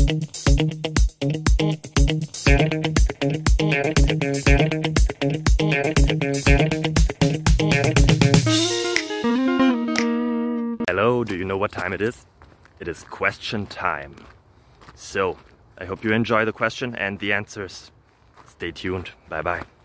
Hello, do you know what time it is? It is question time. So, I hope you enjoy the question and the answers. Stay tuned. Bye bye.